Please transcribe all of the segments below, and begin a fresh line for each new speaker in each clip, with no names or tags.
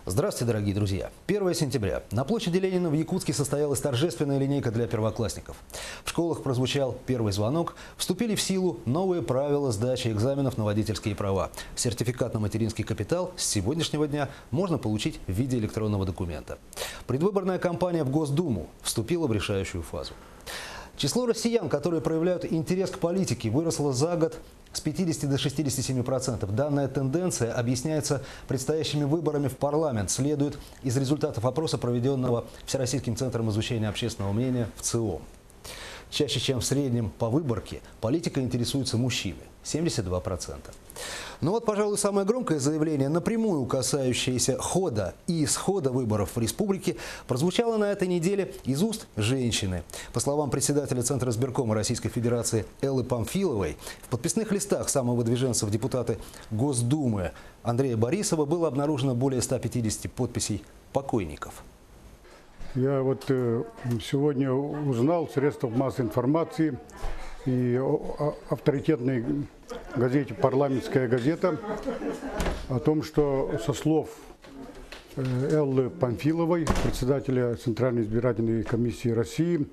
Здравствуйте, дорогие друзья! 1 сентября. На площади Ленина в Якутске состоялась торжественная линейка для первоклассников. В школах прозвучал первый звонок, вступили в силу новые правила сдачи экзаменов на водительские права. Сертификат на материнский капитал с сегодняшнего дня можно получить в виде электронного документа. Предвыборная кампания в Госдуму вступила в решающую фазу. Число россиян, которые проявляют интерес к политике, выросло за год с 50 до 67%. Данная тенденция объясняется предстоящими выборами в парламент. Следует из результатов опроса, проведенного Всероссийским центром изучения общественного мнения ВЦИОМ. Чаще, чем в среднем по выборке, политикой интересуются мужчины – 72%. Но вот, пожалуй, самое громкое заявление, напрямую касающееся хода и исхода выборов в республике, прозвучало на этой неделе из уст женщины. По словам председателя Центра избиркома Российской Федерации Эллы Памфиловой, в подписных листах самовыдвиженцев депутаты Госдумы Андрея Борисова было обнаружено более 150 подписей покойников.
Я вот сегодня узнал в средствах массовой информации и авторитетной газете «Парламентская газета» о том, что со слов Эллы Памфиловой, председателя Центральной избирательной комиссии России,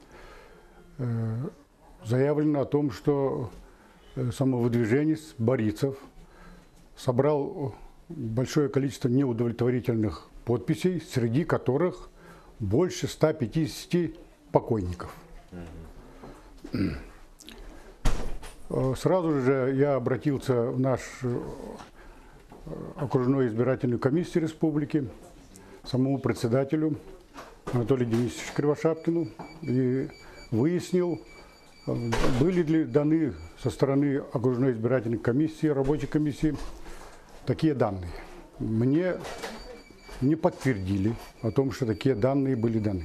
заявлено о том, что самовыдвиженец Борисов собрал большое количество неудовлетворительных подписей, среди которых больше 150 покойников. Сразу же я обратился в наш окружной избирательную комиссию республики, самому председателю Анатолию Денисовичу Кривошапкину, и выяснил, были ли даны со стороны окружной избирательной комиссии, рабочей комиссии, такие данные. Мне не подтвердили о том, что такие данные были даны.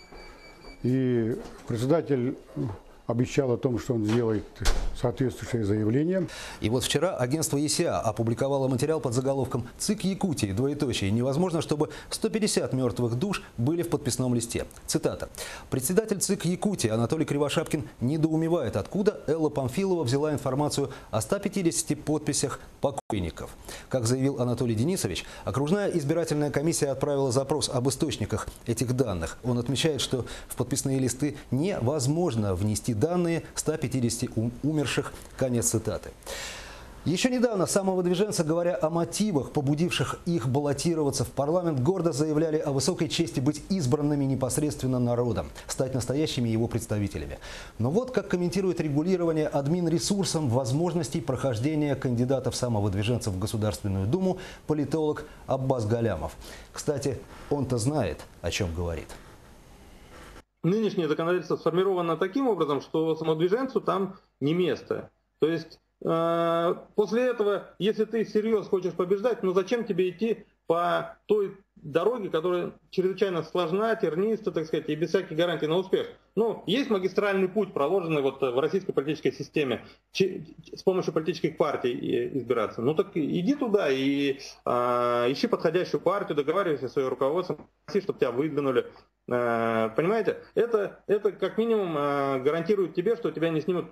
И председатель обещал о том, что он сделает соответствующее заявление.
И вот вчера агентство ЕСИА опубликовало материал под заголовком «ЦИК Якутии. Двоеточие. Невозможно, чтобы 150 мертвых душ были в подписном листе». Цитата. Председатель ЦИК Якутии Анатолий Кривошапкин недоумевает, откуда Элла Памфилова взяла информацию о 150 подписях покойников. Как заявил Анатолий Денисович, окружная избирательная комиссия отправила запрос об источниках этих данных. Он отмечает, что в подписные листы невозможно внести данные 150 умерших. Конец цитаты. Еще недавно самовыдвиженцы, говоря о мотивах, побудивших их баллотироваться в парламент, гордо заявляли о высокой чести быть избранными непосредственно народом, стать настоящими его представителями. Но вот как комментирует регулирование админресурсом возможностей прохождения кандидатов-самовыдвиженцев в Государственную Думу политолог Аббас Галямов. Кстати, он-то знает, о чем говорит.
Нынешнее законодательство сформировано таким образом, что самовыдвиженцу там не место. То есть после этого, если ты всерьез хочешь побеждать, ну зачем тебе идти по той дороге, которая чрезвычайно сложна, терниста, так сказать, и без всяких гарантий на успех. Ну, есть магистральный путь, проложенный вот в российской политической системе, с помощью политических партий избираться. Ну так иди туда и ищи подходящую партию, договаривайся со своим руководством, проси, чтобы тебя выдвинули. Понимаете? Это как минимум гарантирует тебе, что тебя не снимут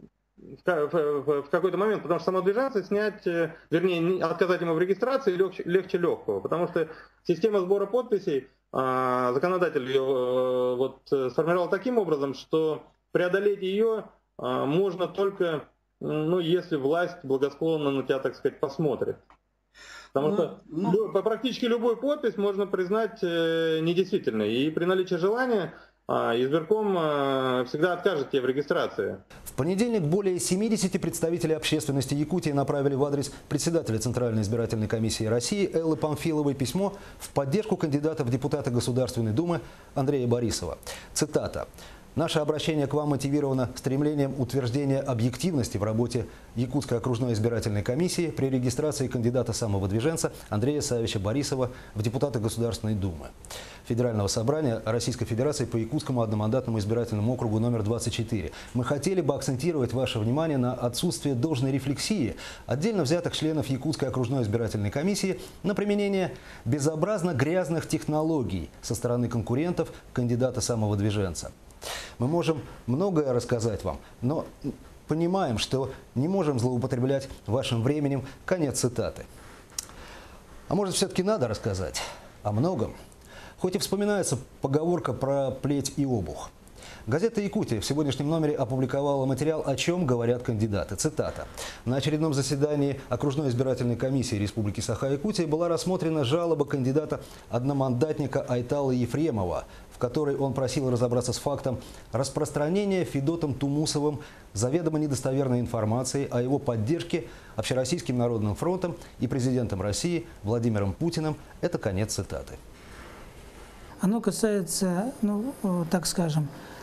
в какой-то момент, потому что самовыдвиженца снять, вернее, отказать ему в регистрации легче легкого, потому что система сбора подписей, законодатель ее вот сформировал таким образом, что преодолеть ее можно только, ну, если власть благосклонно на тебя, так сказать, посмотрит. Потому что практически любую подпись можно признать недействительной, и при наличии желания избирком всегда откажет тебе в регистрации.
В понедельник более 70 представителей общественности Якутии направили в адрес председателя Центральной избирательной комиссии России Эллы Памфиловой письмо в поддержку кандидата в депутаты Государственной Думы Андрея Борисова. Цитата. «Наше обращение к вам мотивировано стремлением утверждения объективности в работе Якутской окружной избирательной комиссии при регистрации кандидата-самовыдвиженца Андрея Савича Борисова в депутаты Государственной Думы Федерального собрания Российской Федерации по Якутскому одномандатному избирательному округу номер 24. Мы хотели бы акцентировать ваше внимание на отсутствие должной рефлексии отдельно взятых членов Якутской окружной избирательной комиссии на применение безобразно грязных технологий со стороны конкурентов кандидата-самовыдвиженца. Мы можем многое рассказать вам, но понимаем, что не можем злоупотреблять вашим временем». Конец цитаты. А может, все-таки надо рассказать? о многом. Хоть и вспоминается поговорка про плеть и обух. Газета «Якутия» в сегодняшнем номере опубликовала материал «О чем говорят кандидаты». Цитата. На очередном заседании окружной избирательной комиссии Республики Саха-Якутия была рассмотрена жалоба кандидата-одномандатника Айтала Ефремова, в которой он просил разобраться с фактом распространения Федотом Тумусовым заведомо недостоверной информации о его поддержке Общероссийским народным фронтом и президентом России Владимиром Путиным. Это конец цитаты.
Оно касается, так скажем,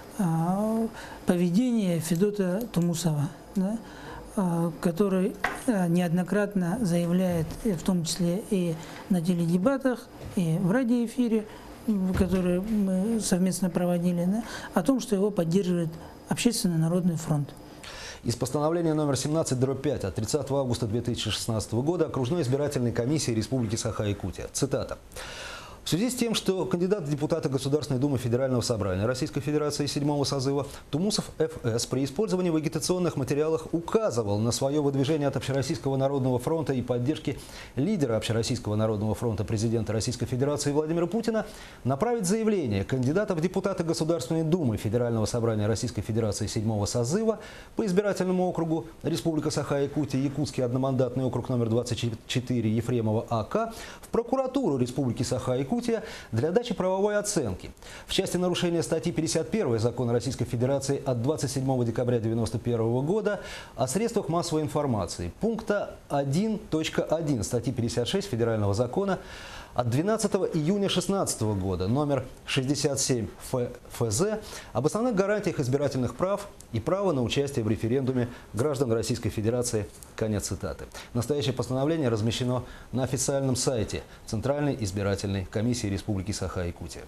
поведения Федота Тумусова, да, который неоднократно заявляет, в том числе и на теледебатах, и в радиоэфире, который мы совместно проводили, да, о том, что его поддерживает Общественный народный фронт.
Из постановления номер 17/5 от 30 августа 2016 года окружной избирательной комиссии Республики Саха-Якутия. Цитата. В связи с тем, что кандидат в депутаты Государственной Думы Федерального собрания Российской Федерации 7-го созыва Тумусов Ф.С. при использовании в агитационных материалах указывал на свое выдвижение от Общероссийского народного фронта и поддержки лидера Общероссийского народного фронта президента Российской Федерации Владимира Путина, направить заявление кандидата в депутаты Государственной Думы Федерального собрания Российской Федерации 7-го созыва по избирательному округу Республика Саха-Якутия, Якутский одномандатный округ номер 24 Ефремова А.К. в прокуратуру Республики Саха-Якутия для дачи правовой оценки. В части нарушения статьи 51 Закона Российской Федерации от 27 декабря 1991 года о средствах массовой информации, пункта 1.1 статьи 56 Федерального закона от 12 июня 2016 года, номер 67 ФЗ, об основных гарантиях избирательных прав и права на участие в референдуме граждан Российской Федерации. Конец цитаты. Настоящее постановление размещено на официальном сайте Центральной избирательной комиссии Республики Саха-Якутия.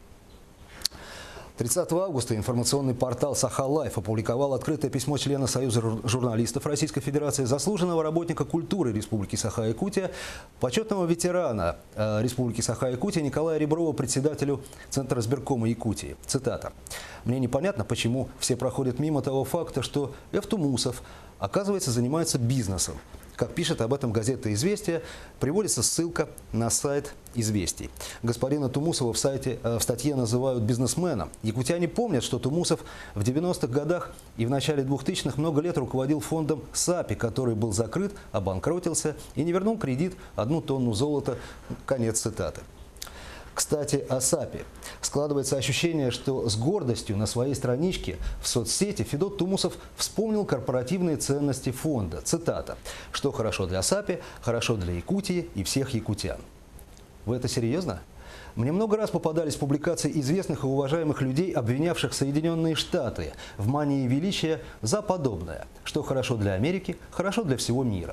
30 августа информационный портал «Саха-Лайф» опубликовал открытое письмо члена Союза журналистов Российской Федерации, заслуженного работника культуры Республики Саха-Якутия, почетного ветерана Республики Саха-Якутия Николая Реброва, председателю Центра избиркома Якутии. Цитата. «Мне непонятно, почему все проходят мимо того факта, что Ф. Тумусов, оказывается, занимается бизнесом. Как пишет об этом газета «Известия», приводится ссылка на сайт «Известий». Господина Тумусова в статье называют бизнесменом. Якутяне помнят, что Тумусов в 90-х годах и в начале 2000-х много лет руководил фондом САПИ, который был закрыт, обанкротился и не вернул кредит 1 тонну золота. Конец цитаты. Кстати, о САПе. Складывается ощущение, что с гордостью на своей страничке в соцсети Федот Тумусов вспомнил корпоративные ценности фонда. Цитата. «Что хорошо для САПи, хорошо для Якутии и всех якутян». Вы это серьезно? Мне много раз попадались публикации известных и уважаемых людей, обвинявших Соединенные Штаты в мании величия за подобное. Что хорошо для Америки, хорошо для всего мира.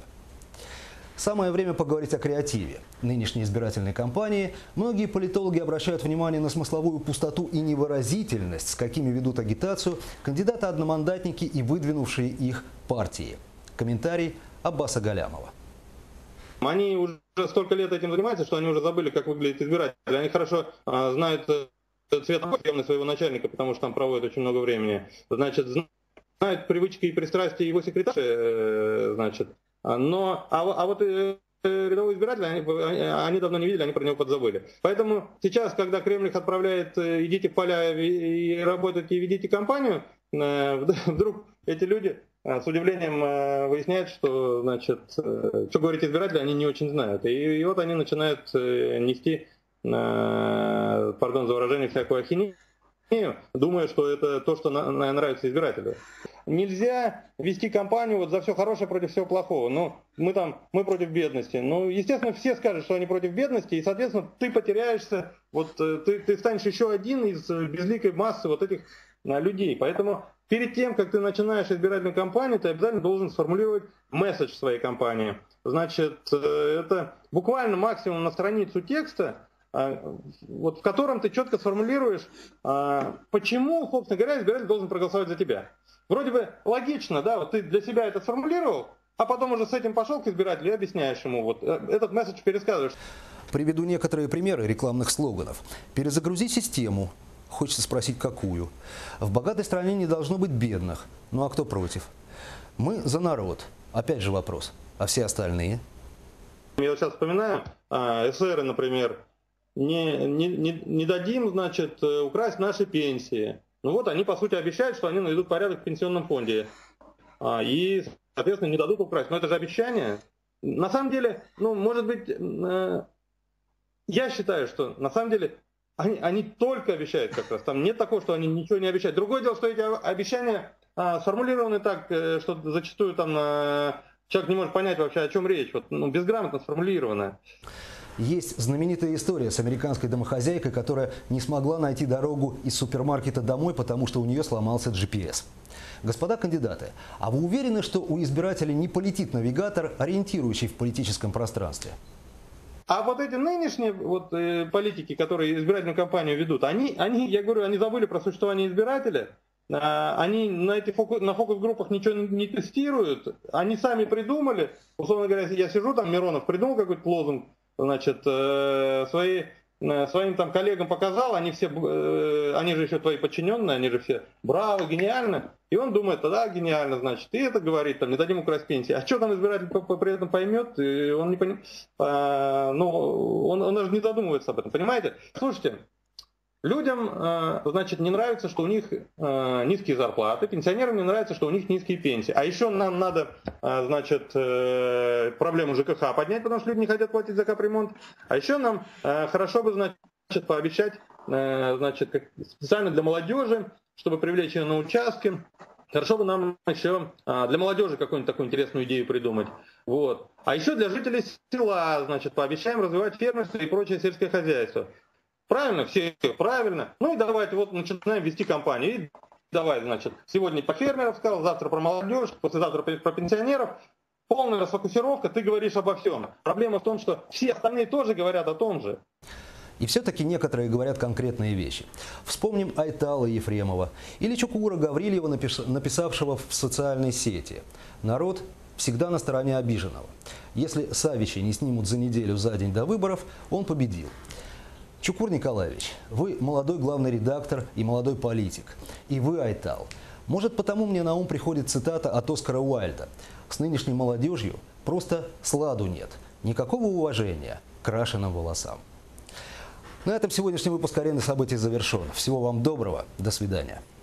Самое время поговорить о креативе. Нынешней избирательной кампании многие политологи обращают внимание на смысловую пустоту и невыразительность, с какими ведут агитацию кандидаты-одномандатники и выдвинувшие их партии. Комментарий Аббаса Галямова.
Они уже столько лет этим занимаются, что они уже забыли, как выглядит избиратель. Они хорошо знают цвет своего начальника, потому что там проводят очень много времени. Значит, знают привычки и пристрастия его секретарши, значит. Но, вот рядовые избиратели, они давно не видели, они про него подзабыли. Поэтому сейчас, когда Кремль их отправляет, идите в поля и работайте, и ведите кампанию, вдруг эти люди с удивлением выясняют, что, значит, что говорить избиратели, они не очень знают. И вот они начинают нести, пардон за выражение, всякую ахинею, думая, что это то, что нравится избирателю. Нельзя вести кампанию вот за все хорошее против всего плохого. Ну, мы против бедности. Ну, естественно, все скажут, что они против бедности, и, соответственно, ты потеряешься, вот ты станешь еще один из безликой массы вот этих людей. Поэтому перед тем, как ты начинаешь избирательную кампанию, ты обязательно должен сформулировать месседж своей кампании. Значит, это буквально максимум на страницу текста, вот в котором ты четко сформулируешь, почему, собственно говоря, избиратель должен проголосовать за тебя. Вроде бы логично, да, вот ты для себя это сформулировал, а потом уже с этим пошел к избирателю и объясняешь ему, вот этот месседж пересказываешь.
Приведу некоторые примеры рекламных слоганов. «Перезагрузи систему». Хочется спросить, какую. «В богатой стране не должно быть бедных». Ну а кто против? «Мы за народ». Опять же вопрос. А все остальные?
Я вот сейчас вспоминаю, эсеры, например, не дадим, значит, украсть наши пенсии. Ну вот они, по сути, обещают, что они наведут порядок в пенсионном фонде. И, соответственно, не дадут украсть. Но это же обещание. На самом деле, ну, может быть, я считаю, что на самом деле они только обещают как раз. Там нет такого, что они ничего не обещают. Другое дело, что эти обещания сформулированы так, что зачастую там человек не может понять вообще, о чем речь. Вот, ну, безграмотно сформулировано.
Есть знаменитая история с американской домохозяйкой, которая не смогла найти дорогу из супермаркета домой, потому что у нее сломался GPS. Господа кандидаты, а вы уверены, что у избирателей не полетит навигатор, ориентирующий в политическом пространстве?
А вот эти нынешние политики, которые избирательную кампанию ведут, они, я говорю, они забыли про существование избирателя. Они на фокус-группах ничего не тестируют. Они сами придумали. Условно говоря, я сижу там, Миронов придумал какой-то лозунг, значит, своим там коллегам показал, они же еще твои подчиненные, они же все браво, гениально. И он думает, да, гениально, значит, и это говорит, там, не дадим украсть пенсии. А что там избиратель при этом поймет, он не понимает, он даже не задумывается об этом, понимаете? Слушайте, людям, значит, не нравится, что у них низкие зарплаты, пенсионерам не нравится, что у них низкие пенсии. А еще нам надо, значит, проблему ЖКХ поднять, потому что люди не хотят платить за капремонт. А еще нам хорошо бы, значит, пообещать, значит, специально для молодежи, чтобы привлечь ее на участки. Хорошо бы нам еще для молодежи какую-нибудь такую интересную идею придумать. Вот. А еще для жителей села, значит, пообещаем развивать фермерство и прочее сельское хозяйство. Правильно? Все правильно. Ну и давайте вот начинаем вести кампанию. И давай, значит, сегодня по фермеров сказал, завтра про молодежь, послезавтра про пенсионеров. Полная расфокусировка, ты говоришь обо всем. Проблема в том, что все остальные тоже говорят о том же.
И все-таки некоторые говорят конкретные вещи. Вспомним Айтала Ефремова или Чукура Гаврильева, написавшего в социальной сети: «Народ всегда на стороне обиженного. Если Савича не снимут за неделю, за день до выборов, он победил». Чукур Николаевич, вы молодой главный редактор и молодой политик. И вы Айтал. Может, потому мне на ум приходит цитата от Оскара Уайльда: «С нынешней молодежью просто сладу нет. Никакого уважения к крашеным волосам». На этом сегодняшний выпуск «Арены событий» завершен. Всего вам доброго. До свидания.